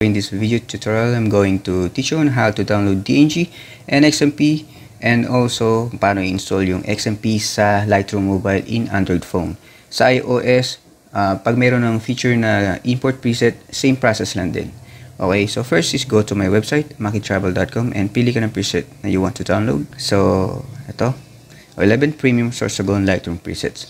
In this video tutorial, I'm going to teach you on how to download DNG and XMP and also paano i-install yung XMP sa Lightroom Mobile in Android phone. Sa iOS, pag mayroon ng feature na import preset, same process lang din. Okay, so first is go to my website, makitravel.com, and pili ka ng preset na you want to download. So, ito, 11 premium Sorsogon Lightroom presets.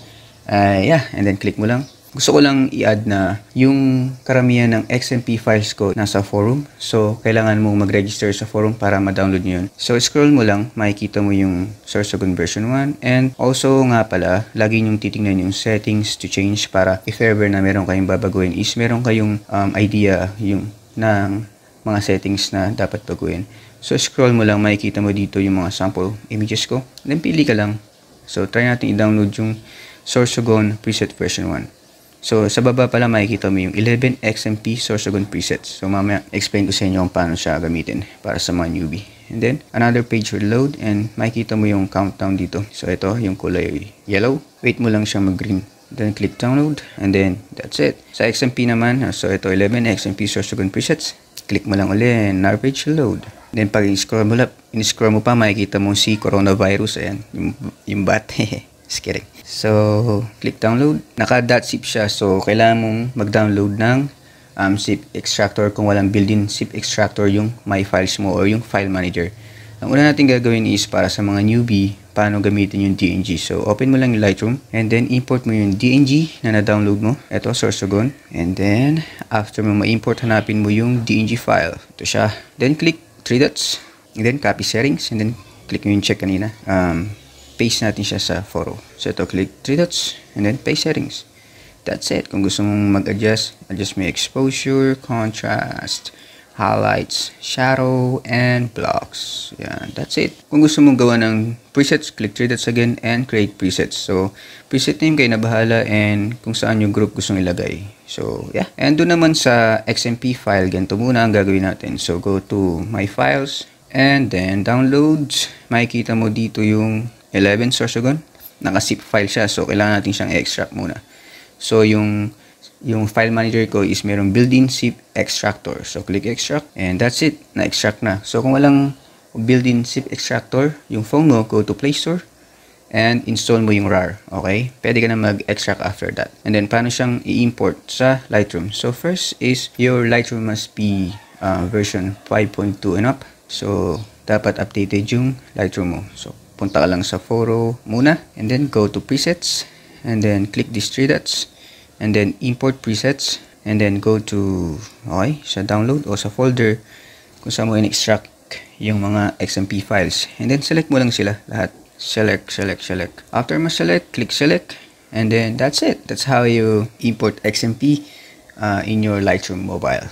And then click mo lang. Gusto ko lang i-add na yung karamihan ng XMP files ko nasa forum. So, kailangan mo mag-register sa forum para ma-download nyo yun. So, scroll mo lang, makikita mo yung Sorsogon version 1. And also nga pala, lagi nyong titingnan yung settings to change para if ever na meron kayong babaguhin is meron kayong idea yung ng mga settings na dapat baguhin. So, scroll mo lang, makikita mo dito yung mga sample images ko. Then, pili ka lang. So, try natin i-download yung Sorsogon preset version 1. So, sa baba pala makikita mo yung 11 XMP Sorsogon presets. So, mamaya explain ko sa inyo kung paano siya gamitin para sa mga newbie. And then, another page will load and makikita mo yung countdown dito. So, ito yung kulay yellow. Wait mo lang siyang mag-green. Then, click download and then, that's it. Sa XMP naman, so ito 11 XMP Sorsogon presets. Click mo lang ulit and our page will load. Then, pag in-scroll mo pa, makikita mo si coronavirus. Ayan, yung bat. Just kidding. So, click download. Naka.zip siya. So, kailangan mong mag-download ng zip extractor kung walang built-in zip extractor yung my files mo or yung file manager. Ang una natin gagawin is para sa mga newbie, paano gamitin yung DNG. So, open mo lang yung Lightroom and then import mo yung DNG na na-download mo. Ito, Sorsogon. And then, after mo ma-import, hanapin mo yung DNG file. Ito siya. Then, click 3 dots. And then, copy settings. And then, click mo yung check kanina. Paste natin siya sa photo. So, ito, click 3 dots, and then paste settings. That's it. Kung gusto mong mag-adjust, adjust mo yung exposure, contrast, highlights, shadow, and blocks. Yan, that's it. Kung gusto mong gawa ng presets, click 3 dots again, and create presets. So, preset name kayo na bahala, and kung saan yung group gustong ilagay. So, yeah. And doon naman sa XMP file, ganito muna ang gagawin natin. So, go to my files, and then downloads. Makikita mo dito yung 11 Sorsogon. Naka-zip file siya. So, kailangan natin siyang i-extract muna. So, yung file manager ko is merong built-in zip extractor. So, click extract. And that's it. Na-extract na. So, kung walang built-in zip extractor, yung phone mo, go to Play Store and install mo yung RAR. Okay? Pwede ka na mag-extract after that. And then, paano siyang i-import sa Lightroom? So, first is your Lightroom must be version 5.2 and up. So, dapat updated yung Lightroom mo. So, punta ka lang sa photo muna and then go to presets and then click these 3 dots and then import presets and then go to sa download o sa folder kung saan mo in-extract yung mga XMP files and then select mo lang sila lahat. Select. After mo select, click select and then that's it. That's how you import XMP in your Lightroom mobile.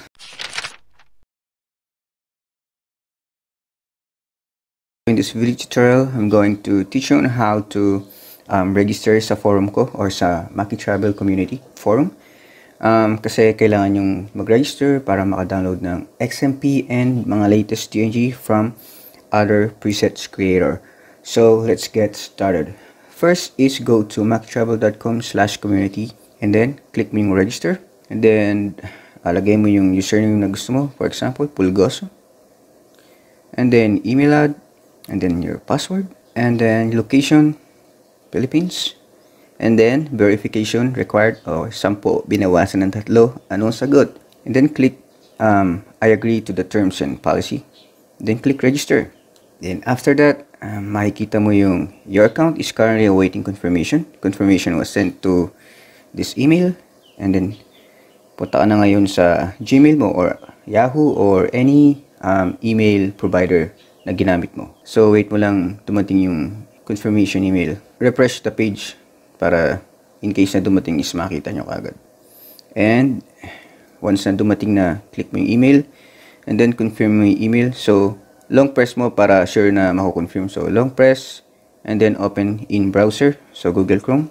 In this video tutorial, I'm going to teach you on how to register sa forum ko or sa Maki Travel Community forum. Kasi kailangan yung mag-register para maka-download ng XMP and mga latest DNG from other presets creator. So, let's get started. First is go to makitravel.com/community and then click mo yung register. And then, lagay mo yung username na gusto mo. For example, Pulgoso. And then, email ad. And then your password, and then location, Philippines, and then verification required, 10, binawasan ng 3, anong sagot? And then click I agree to the terms and policy, then click register. Then after that, makikita mo yung your account is currently awaiting confirmation. Confirmation was sent to this email, and then punta ka na ngayon sa Gmail mo or Yahoo or any email provider na ginamit mo. So, wait mo lang dumating yung confirmation email. Refresh the page para in case na dumating is makita nyo kagad. And, once na dumating na, click mo yung email and then confirm mo yung email. So, long press mo para sure na mako-confirm. So, long press and then open in browser. So, Google Chrome.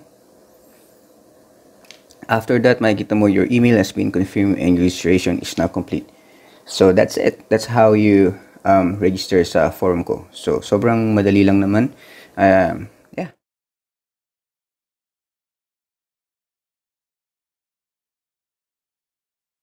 After that, makikita mo your email has been confirmed and registration is now complete. So, that's it. That's how you register sa forum ko. So, sobrang madali lang naman.